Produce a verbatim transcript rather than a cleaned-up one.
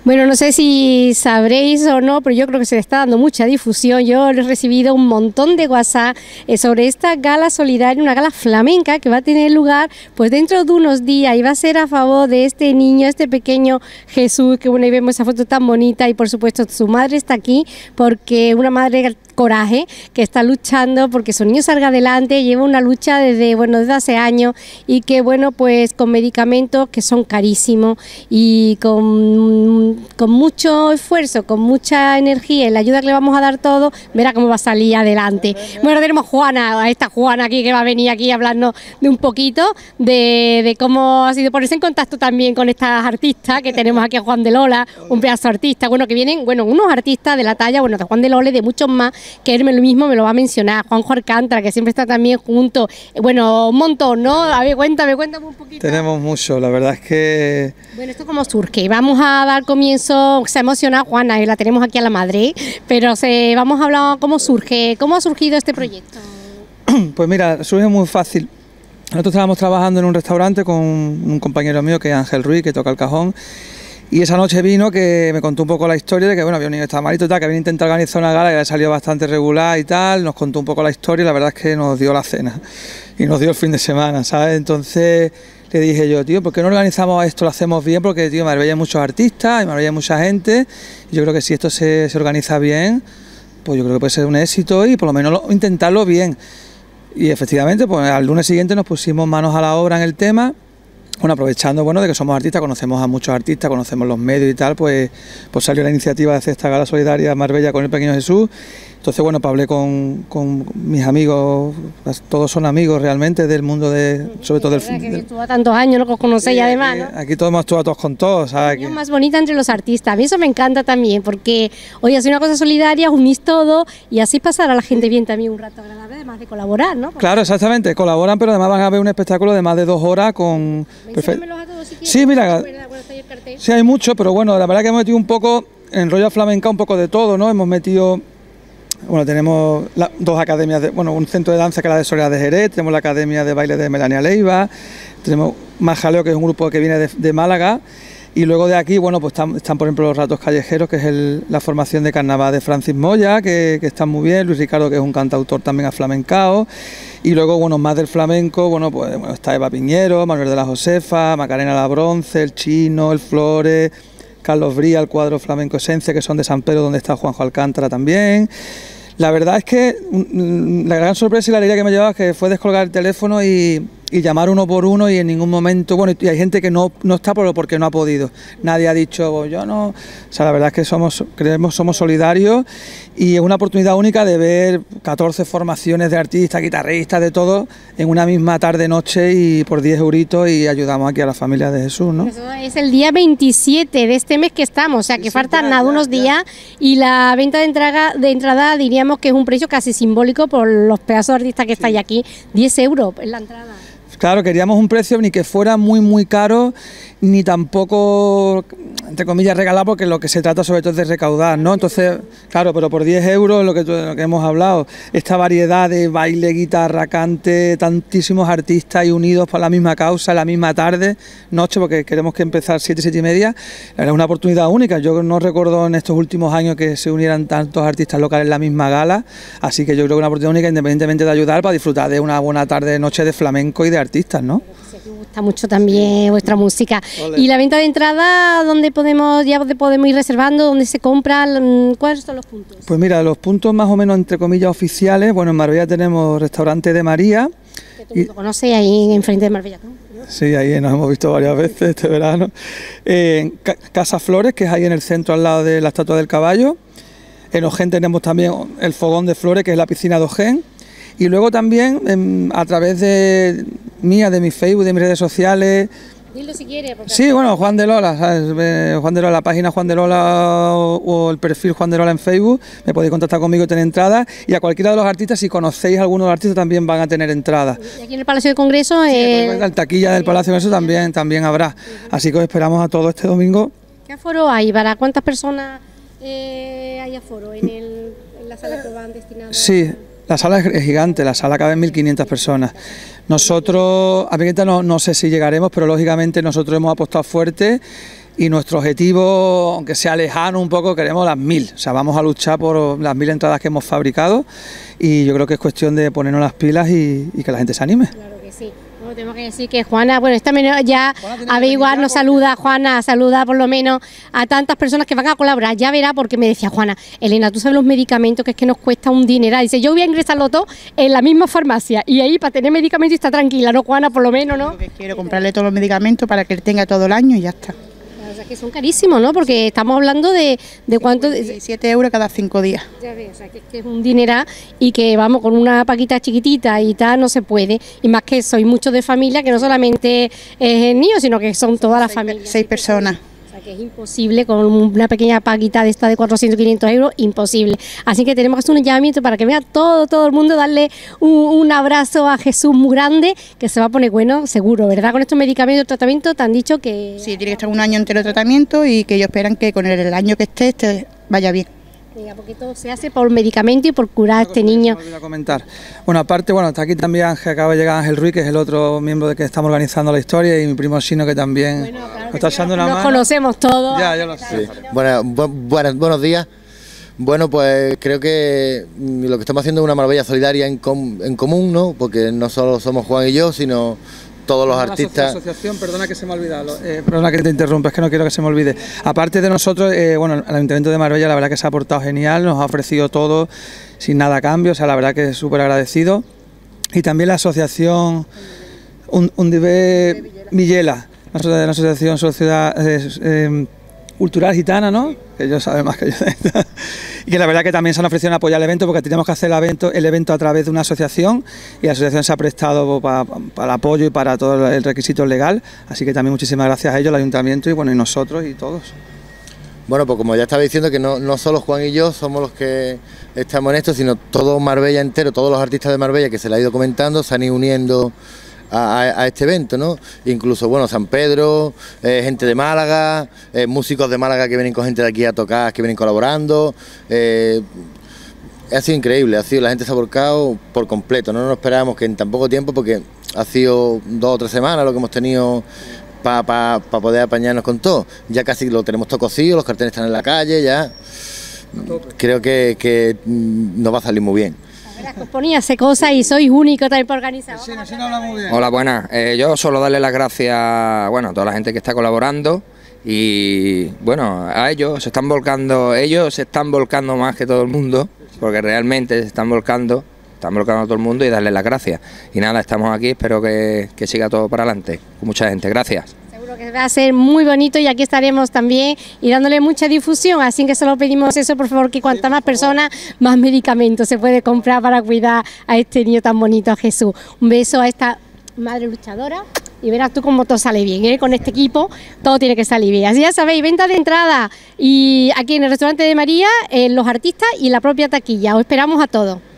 Bueno, no sé si sabréis o no, pero yo creo que se le está dando mucha difusión. Yo he recibido un montón de WhatsApp eh, sobre esta gala solidaria, una gala flamenca que va a tener lugar pues dentro de unos días y va a ser a favor de este niño, este pequeño Jesús, que bueno, ahí vemos esa foto tan bonita y por supuesto su madre está aquí porque una madre coraje que está luchando porque su niño salga adelante, lleva una lucha desde bueno desde hace años y que bueno pues con medicamentos que son carísimos y con, con mucho esfuerzo, con mucha energía y la ayuda que le vamos a dar todo, verá cómo va a salir adelante. Bueno, tenemos a Juana, a esta Juana aquí que va a venir aquí a hablarnos de un poquito de, de cómo ha sido ponerse en contacto también con estas artistas que tenemos aquí a Juan de Lola, un pedazo de artista, bueno que vienen, bueno unos artistas de la talla, bueno de Juan de Lola y de muchos más que él lo mismo me lo va a mencionar, Juanjo Alcántara, que siempre está también junto, bueno, un montón, ¿no? A ver, cuéntame, cuéntame un poquito. Tenemos mucho, la verdad es que... Bueno, ¿esto cómo surge? Vamos a dar comienzo, se ha emocionado Juana, y la tenemos aquí a la madre, pero se, vamos a hablar cómo surge, cómo ha surgido este proyecto. Pues mira, surge muy fácil. Nosotros estábamos trabajando en un restaurante con un compañero mío que es Ángel Ruiz, que toca el cajón. Y esa noche vino que me contó un poco la historia de que bueno, había un niño que estaba malito y tal, que había intentado organizar una gala que había salido bastante regular y tal, nos contó un poco la historia y la verdad es que nos dio la cena y nos dio el fin de semana, ¿sabes? Entonces le dije yo, tío, ¿por qué no organizamos esto, lo hacemos bien? Porque, tío, en Marbella hay muchos artistas, en Marbella hay mucha gente y yo creo que si esto se, se organiza bien, pues yo creo que puede ser un éxito y por lo menos lo, intentarlo bien. Y efectivamente, pues al lunes siguiente nos pusimos manos a la obra en el tema. Bueno, aprovechando bueno de que somos artistas, conocemos a muchos artistas, conocemos los medios y tal, pues, pues salió la iniciativa de hacer esta gala solidaria Marbella con el Pequeño Jesús. Entonces, bueno, pues hablé con, con mis amigos, todos son amigos realmente del mundo de, sobre todo del... Que del estuvo tantos años, ¿no? Que os conocéis sí, además, aquí, ¿no? Aquí todos hemos actuado todos con todos, ¿sabes? La más bonita entre los artistas, a mí eso me encanta también, porque hoy hace una cosa solidaria, unís todo y así pasar a la gente bien también un rato agradable, además de colaborar, ¿no? Porque claro, exactamente, colaboran, pero además van a ver un espectáculo de más de dos horas con... Menciónamelos a todos si quieres. Sí, mira, sí hay mucho, pero bueno, la verdad que hemos metido un poco, en rollo flamenca, un poco de todo, ¿no? Hemos metido... Bueno, tenemos la, dos academias, de, bueno, un centro de danza que es la de Soledad de Jerez, tenemos la academia de baile de Melania Leiva, tenemos Más Jaleo, que es un grupo que viene de, de Málaga, y luego de aquí, bueno, pues están, están por ejemplo los Ratos Callejeros, que es el, la formación de carnaval de Francis Moya, que, que está muy bien, Luis Ricardo, que es un cantautor también aflamencao, y luego, bueno, más del flamenco, bueno, pues bueno, está Eva Piñero, Manuel de la Josefa, Macarena La Bronce, el Chino, el Flores, Carlos Bría, el cuadro Flamenco Esencia, que son de San Pedro, donde está Juanjo Alcántara también. La verdad es que la gran sorpresa y la alegría que me llevaba es que fue descolgar el teléfono y, y llamar uno por uno y en ningún momento, bueno, y hay gente que no, no está por, porque no ha podido. Nadie ha dicho, oh, yo no... O sea, la verdad es que somos, creemos, somos solidarios y es una oportunidad única de ver catorce formaciones de artistas, guitarristas, de todo, en una misma tarde-noche y por diez euritos y ayudamos aquí a la familia de Jesús, ¿no? Eso es el día veintisiete de este mes que estamos, o sea que sí, faltan ya, nada, ya, unos ya. días y la venta de entrada, de entrada diríamos que es un precio casi simbólico por los pedazos de artistas que sí. estáis aquí, diez euros en la entrada. Claro, queríamos un precio ni que fuera muy muy caro, ni tampoco, entre comillas, regalar, porque lo que se trata sobre todo es de recaudar, ¿no? Entonces, claro, pero por diez euros, lo que, lo que hemos hablado, esta variedad de baile, guitarra, cante, tantísimos artistas y unidos por la misma causa, la misma tarde, noche, porque queremos que empezar siete, siete y media, es una oportunidad única. Yo no recuerdo en estos últimos años que se unieran tantos artistas locales en la misma gala, así que yo creo que es una oportunidad única, independientemente de ayudar, para disfrutar de una buena tarde, noche de flamenco y de artistas, ¿no? Me gusta mucho también vuestra música. Olé. Y la venta de entrada, ¿dónde podemos ya podemos ir reservando? ¿Dónde se compra? ¿Cuáles son los puntos? Pues mira, los puntos más o menos entre comillas oficiales, bueno, en Marbella tenemos Restaurante de María. Que todo el mundo conoce ahí enfrente de Marbella, ¿no? Sí, ahí nos hemos visto varias veces este verano. Eh, Casa Flores, que es ahí en el centro al lado de la Estatua del Caballo. En Ojén tenemos también el Fogón de Flores, que es la piscina de Ojén. Y luego también en, a través de mía, de mi Facebook, de mis redes sociales. Dilo si quieres. Sí, bueno, Juan de Lola, ¿sabes? Juan de Lola, la página Juan de Lola o, o el perfil Juan de Lola en Facebook, me podéis contactar conmigo y tener entradas. Y a cualquiera de los artistas, si conocéis a alguno de los artistas, también van a tener entradas. Y aquí en el Palacio de Congreso... Sí, eh... en la taquilla del Palacio de Congreso también, también habrá. Así que os esperamos a todos este domingo. ¿Qué aforo hay? ¿Para cuántas personas eh, hay aforo en, el, en la sala que van destinadas? Sí. La sala es gigante, la sala cabe en mil quinientas personas. Nosotros, a Piqueta no, no sé si llegaremos, pero lógicamente nosotros hemos apostado fuerte y nuestro objetivo, aunque sea lejano un poco, queremos las mil, o sea, vamos a luchar por las mil entradas que hemos fabricado y yo creo que es cuestión de ponernos las pilas y, y que la gente se anime. Claro que sí. Bueno, tengo que decir que Juana, bueno, esta menor ya averiguar, nos saluda, Juana, saluda por lo menos a tantas personas que van a colaborar, ya verá, porque me decía Juana, Elena, tú sabes los medicamentos que es que nos cuesta un dineral, dice, yo voy a ingresarlo todo en la misma farmacia y ahí para tener medicamentos y está tranquila, ¿no, Juana? Por lo menos, ¿no? Lo que quiero comprarle todos los medicamentos para que él tenga todo el año y ya está. O sea, que son carísimos, ¿no? Porque estamos hablando de, de cuánto... siete euros cada cinco días. Ya ves, o sea, que, que es un dineral y que, vamos, con una paquita chiquitita y tal no se puede. Y más que soy muchos de familia, que no solamente es el niño, sino que son toda la familia. Seis personas. O sea, que es imposible con una pequeña paquita de esta de cuatrocientos, quinientos euros, imposible. Así que tenemos que hacer un llamamiento para que vea todo, todo el mundo, darle un, un abrazo a Jesús muy grande, que se va a poner bueno, seguro, ¿verdad? Con estos medicamentos de tratamiento te han dicho que... Sí, tiene que estar un año entero de tratamiento y que ellos esperan que con el, el año que esté, este vaya bien. Venga, porque todo se hace por medicamento y por curar a este niño. A comentar. Bueno, aparte, bueno, está aquí también Ángel, acaba de llegar Ángel Ruiz, que es el otro miembro de que estamos organizando la historia, y mi primo Chino, que también bueno, claro nos está echando una nos mano. Nos conocemos todos. Ya, ya lo sé. Sí. Bueno, bu buenas, buenos días. Bueno, pues creo que lo que estamos haciendo es una maravilla solidaria en, com en común, ¿no? Porque no solo somos Juan y yo, sino todos los artistas. La asociación, perdona que se me ha olvidado, eh, perdona que te interrumpa, es que no quiero que se me olvide. Aparte de nosotros, eh, bueno, el Ayuntamiento de Marbella la verdad que se ha portado genial, nos ha ofrecido todo sin nada a cambio, o sea, la verdad que es súper agradecido. Y también la asociación Undive Villela, la asociación Sociedad eh, eh, Cultural Gitana, ¿no? Que ellos saben más que yo. Y que la verdad que también se han ofrecido a apoyar el evento, porque teníamos que hacer el evento, el evento a través de una asociación, y la asociación se ha prestado para, para el apoyo y para todo el requisito legal, así que también muchísimas gracias a ellos, el ayuntamiento y bueno, y nosotros y todos. Bueno, pues como ya estaba diciendo, que no, no solo Juan y yo somos los que estamos en esto, sino todo Marbella entero, todos los artistas de Marbella que se le ha ido comentando, se han ido uniendo A, a, a este evento, ¿no? Incluso, bueno, San Pedro, eh, gente de Málaga, eh, músicos de Málaga que vienen con gente de aquí a tocar, que vienen colaborando. Eh, ha sido increíble, ha sido, la gente se ha volcado por completo, no nos esperábamos que en tan poco tiempo, porque ha sido dos o tres semanas lo que hemos tenido para pa, pa poder apañarnos con todo. Ya casi lo tenemos todo cocido, los carteles están en la calle, ya creo que, que nos va a salir muy bien. Os ponía hacer cosas y sois único también para organizar. Sí, sí, no habla muy bien. Hola, buenas. Eh, yo solo darle las gracias, bueno, a toda la gente que está colaborando y, bueno, a ellos se están volcando, ellos se están volcando más que todo el mundo, porque realmente se están volcando, están volcando a todo el mundo, y darles las gracias. Y nada, estamos aquí, espero que, que siga todo para adelante, con mucha gente. Gracias. Que va a ser muy bonito y aquí estaremos también y dándole mucha difusión, así que solo pedimos eso, por favor, que cuantas más personas, más medicamentos se puede comprar para cuidar a este niño tan bonito, a Jesús. Un beso a esta madre luchadora y verás tú cómo todo sale bien, ¿eh? Con este equipo todo tiene que salir bien. Así ya sabéis, venta de entrada y aquí en el restaurante de María, eh, los artistas y la propia taquilla, os esperamos a todos.